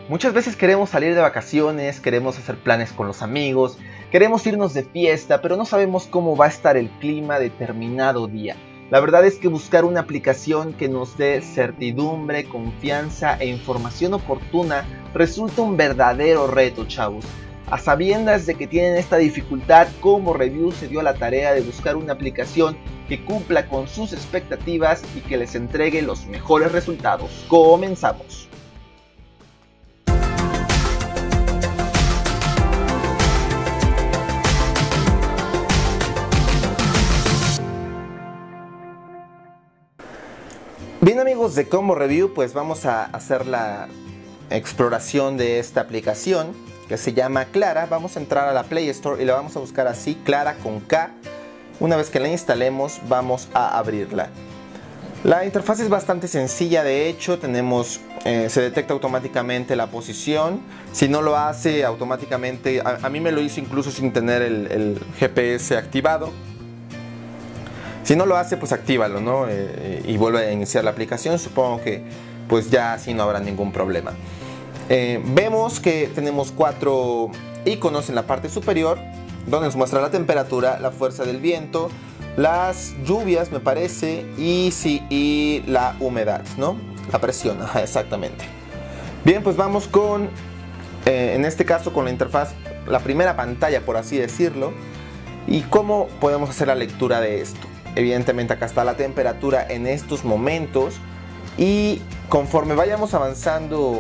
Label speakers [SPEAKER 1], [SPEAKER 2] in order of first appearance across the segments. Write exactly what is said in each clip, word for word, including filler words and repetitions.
[SPEAKER 1] Muchas veces queremos salir de vacaciones, queremos hacer planes con los amigos, queremos irnos de fiesta, pero no sabemos cómo va a estar el clima determinado día. La verdad es que buscar una aplicación que nos dé certidumbre, confianza e información oportuna resulta un verdadero reto, chavos. A sabiendas de que tienen esta dificultad, Como Review se dio a la tarea de buscar una aplicación que cumpla con sus expectativas y que les entregue los mejores resultados. Comenzamos. Bien, amigos de Como Review, pues vamos a hacer la exploración de esta aplicación que se llama Clara. Vamos a entrar a la Play Store y la vamos a buscar así, Clara con K. Una vez que la instalemos, vamos a abrirla. La interfaz es bastante sencilla, de hecho, tenemos, eh, se detecta automáticamente la posición. Si no lo hace automáticamente, a, a mí me lo hizo incluso sin tener el, el G P S activado. Si no lo hace, pues actívalo, ¿no? Eh, y vuelve a iniciar la aplicación. Supongo que pues ya así no habrá ningún problema. Eh, vemos que tenemos cuatro iconos en la parte superior, donde nos muestra la temperatura, la fuerza del viento, las lluvias, me parece, y, sí, y la humedad, ¿no? La presión, ajá, exactamente. Bien, pues vamos con, eh, en este caso, con la interfaz, la primera pantalla, por así decirlo. ¿Y cómo podemos hacer la lectura de esto? Evidentemente acá está la temperatura en estos momentos, y conforme vayamos avanzando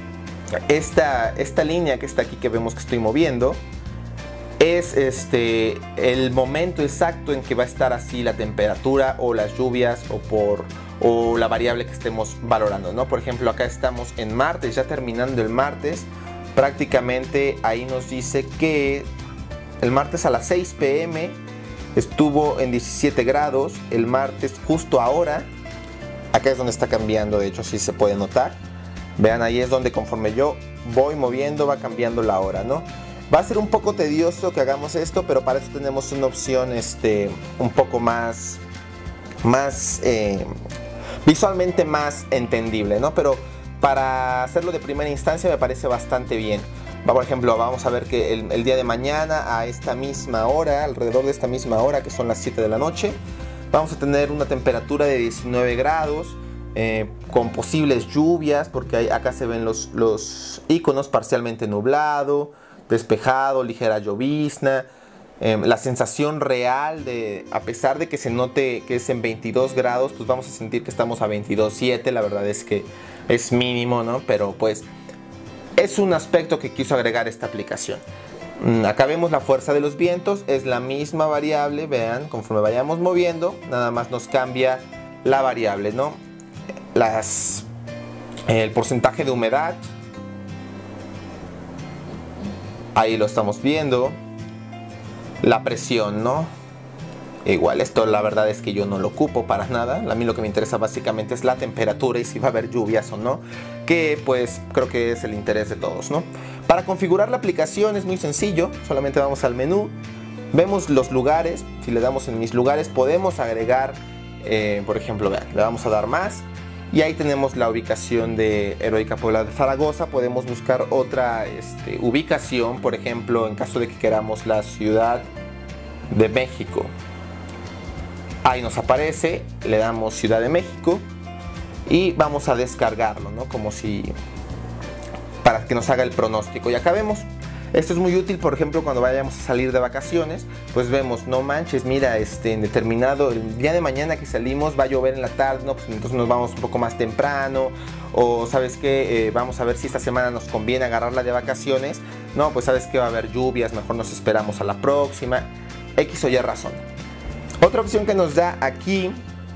[SPEAKER 1] esta, esta línea que está aquí, que vemos que estoy moviendo, es este, el momento exacto en que va a estar así la temperatura o las lluvias o, por, o la variable que estemos valorando, ¿no? Por ejemplo, acá estamos en martes, ya terminando el martes. Prácticamente ahí nos dice que el martes a las seis p m estuvo en diecisiete grados, el martes justo ahora, acá es donde está cambiando, de hecho así se puede notar. Vean, ahí es donde conforme yo voy moviendo va cambiando la hora, ¿no? Va a ser un poco tedioso que hagamos esto, pero para eso tenemos una opción este, un poco más, más eh, visualmente más entendible, ¿no? Pero para hacerlo de primera instancia me parece bastante bien. Por ejemplo, vamos a ver que el, el día de mañana a esta misma hora, alrededor de esta misma hora, que son las siete de la noche, vamos a tener una temperatura de diecinueve grados, eh, con posibles lluvias, porque hay, acá se ven los, los iconos: parcialmente nublado, despejado, ligera llovizna. Eh, la sensación real, de, a pesar de que se note que es en veintidós grados, pues vamos a sentir que estamos a veintidós punto siete. La verdad es que es mínimo, ¿no? Pero pues es un aspecto que quiso agregar esta aplicación. Acá vemos la fuerza de los vientos, es la misma variable, vean, conforme vayamos moviendo, nada más nos cambia la variable, ¿no? Las, el porcentaje de humedad, ahí lo estamos viendo, la presión, ¿no? Igual, esto la verdad es que yo no lo ocupo para nada. A mí lo que me interesa básicamente es la temperatura y si va a haber lluvias o no, que pues creo que es el interés de todos, ¿no? Para configurar la aplicación es muy sencillo, solamente vamos al menú, vemos los lugares. Si le damos en mis lugares podemos agregar, eh, por ejemplo, vean, le vamos a dar más y ahí tenemos la ubicación de Heroica Puebla de Zaragoza. Podemos buscar otra este, ubicación, por ejemplo, en caso de que queramos la Ciudad de México. Ahí nos aparece, le damos Ciudad de México y vamos a descargarlo, ¿no? Como si, para que nos haga el pronóstico. Y acá vemos, esto es muy útil, por ejemplo, cuando vayamos a salir de vacaciones, pues vemos, no manches, mira, este, en determinado, el día de mañana que salimos va a llover en la tarde, ¿no? Pues entonces nos vamos un poco más temprano, o sabes qué, eh, vamos a ver si esta semana nos conviene agarrarla de vacaciones, no, pues sabes que va a haber lluvias, mejor nos esperamos a la próxima, X o Y razón. Otra opción que nos da aquí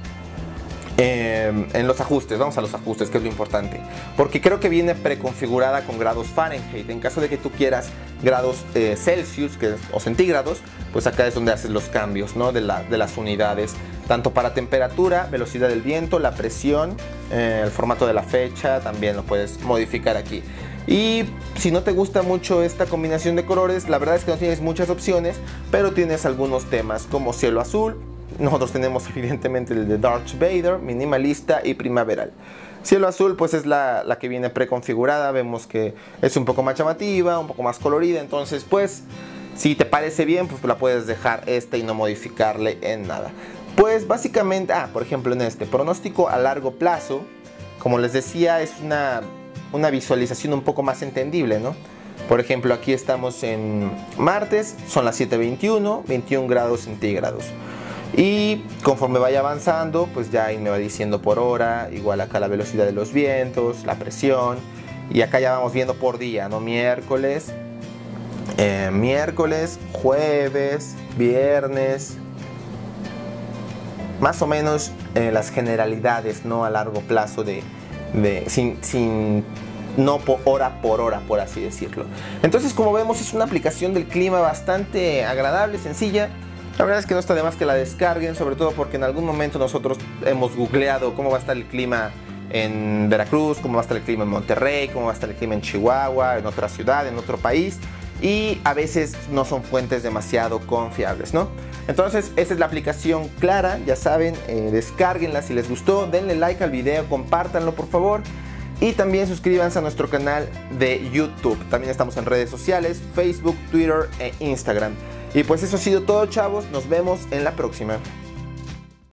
[SPEAKER 1] eh, en los ajustes, vamos a los ajustes, que es lo importante, porque creo que viene preconfigurada con grados Fahrenheit. En caso de que tú quieras grados eh, Celsius que, o centígrados, pues acá es donde haces los cambios, ¿no? de, la, de las unidades, tanto para temperatura, velocidad del viento, la presión, eh, el formato de la fecha, también lo puedes modificar aquí. Y si no te gusta mucho esta combinación de colores, la verdad es que no tienes muchas opciones, pero tienes algunos temas como cielo azul. Nosotros tenemos evidentemente el de Darth Vader, minimalista y primaveral. Cielo azul pues es la, la que viene preconfigurada, vemos que es un poco más llamativa, un poco más colorida, entonces pues si te parece bien pues la puedes dejar esta y no modificarle en nada. Pues básicamente, ah, por ejemplo en este pronóstico a largo plazo, como les decía, es una, una visualización un poco más entendible, ¿no? Por ejemplo, aquí estamos en martes, son las siete veintiuno, veintiún grados centígrados. Y conforme vaya avanzando, pues ya ahí me va diciendo por hora, igual acá la velocidad de los vientos, la presión. Y acá ya vamos viendo por día, ¿no? Miércoles, eh, miércoles, jueves, viernes. Más o menos eh, las generalidades, ¿no? A largo plazo de, de sin, sin no por hora por hora, por así decirlo. Entonces, como vemos, es una aplicación del clima bastante agradable, sencilla. La verdad es que no está de más que la descarguen, sobre todo porque en algún momento nosotros hemos googleado cómo va a estar el clima en Veracruz, cómo va a estar el clima en Monterrey, cómo va a estar el clima en Chihuahua, en otra ciudad, en otro país, y a veces no son fuentes demasiado confiables, ¿no? Entonces, esta es la aplicación Clara, ya saben, eh, descárguenla si les gustó, denle like al video, compártanlo por favor. Y también suscríbanse a nuestro canal de YouTube. También estamos en redes sociales, Facebook, Twitter e Instagram. Y pues eso ha sido todo, chavos. Nos vemos en la próxima.